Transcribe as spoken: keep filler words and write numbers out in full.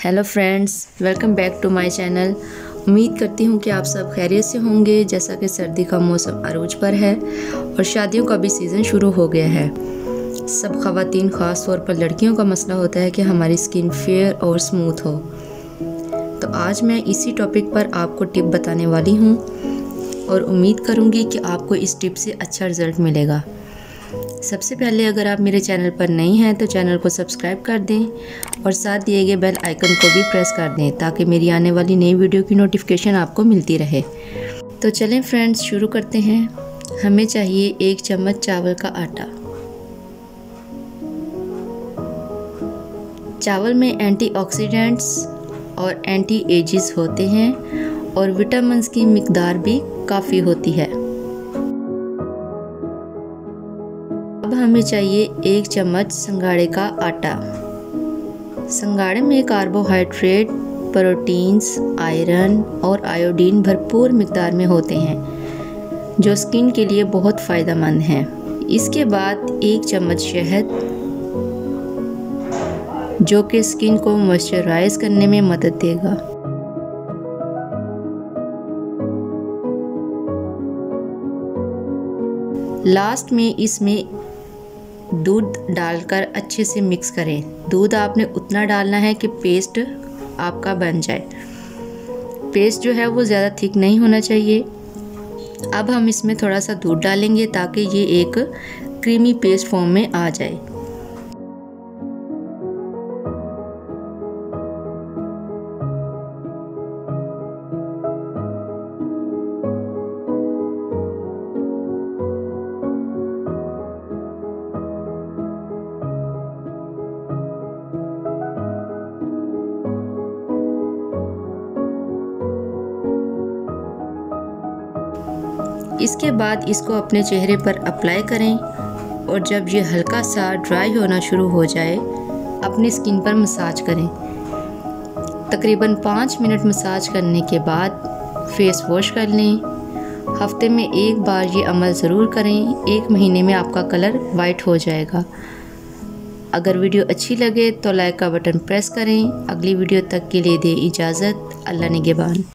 Hello friends, welcome back to my channel. उम्मीद करती हूँ कि आप सब खैरियत से होंगे। जैसा कि सर्दी का मौसम अरूज पर है और शादियों का भी सीज़न शुरू हो गया है। सब ख़वातीन, ख़ास तौर पर लड़कियों का मसला होता है कि हमारी स्किन फेयर और स्मूथ हो। तो आज मैं इसी टॉपिक पर आपको टिप बताने वाली हूँ और उम्मीद करूँगी कि आपको इस टिप से अच्छा रिज़ल्ट मिलेगा। सबसे पहले अगर आप मेरे चैनल पर नई हैं तो चैनल को सब्सक्राइब कर दें और साथ दिए गए बेल आइकन को भी प्रेस कर दें ताकि मेरी आने वाली नई वीडियो की नोटिफिकेशन आपको मिलती रहे। तो चलें फ्रेंड्स, शुरू करते हैं। हमें चाहिए एक चम्मच चावल का आटा। चावल में एंटीऑक्सीडेंट्स और एंटी एजिस होते हैं और विटामिन की मिकदार भी काफ़ी होती है। अब हमें चाहिए एक चम्मच संगाड़े का आटा। संगाड़े में कार्बोहाइड्रेट, प्रोटीन्स, आयरन और आयोडीन भरपूर मिकदार में होते हैं जो स्किन के लिए बहुत फ़ायदेमंद हैं। इसके बाद एक चम्मच शहद जो कि स्किन को मॉइस्चराइज करने में मदद देगा। लास्ट में इसमें दूध डालकर अच्छे से मिक्स करें। दूध आपने उतना डालना है कि पेस्ट आपका बन जाए। पेस्ट जो है वो ज़्यादा थिक नहीं होना चाहिए। अब हम इसमें थोड़ा सा दूध डालेंगे ताकि ये एक क्रीमी पेस्ट फॉर्म में आ जाए। इसके बाद इसको अपने चेहरे पर अप्लाई करें और जब ये हल्का सा ड्राई होना शुरू हो जाए अपनी स्किन पर मसाज करें। तकरीबन पाँच मिनट मसाज करने के बाद फेस वॉश कर लें। हफ्ते में एक बार ये अमल ज़रूर करें। एक महीने में आपका कलर वाइट हो जाएगा। अगर वीडियो अच्छी लगे तो लाइक का बटन प्रेस करें। अगली वीडियो तक के लिए दें इजाज़त। अल्लाह निगहबान।